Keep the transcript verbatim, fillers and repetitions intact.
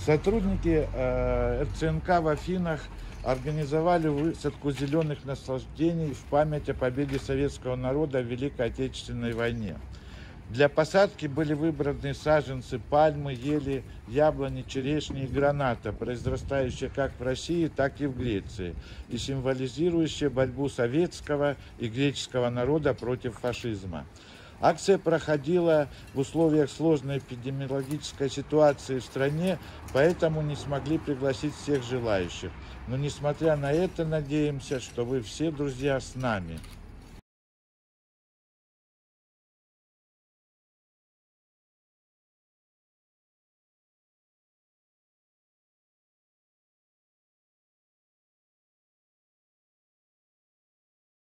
Сотрудники э, эр цэ эн ка в Афинах организовали высадку зеленых наслаждений в память о победе советского народа в Великой Отечественной войне. Для посадки были выбраны саженцы пальмы, ели, яблони, черешни и граната, произрастающие как в России, так и в Греции, и символизирующие борьбу советского и греческого народа против фашизма. Акция проходила в условиях сложной эпидемиологической ситуации в стране, поэтому не смогли пригласить всех желающих. Но несмотря на это, надеемся, что вы все, друзья, с нами.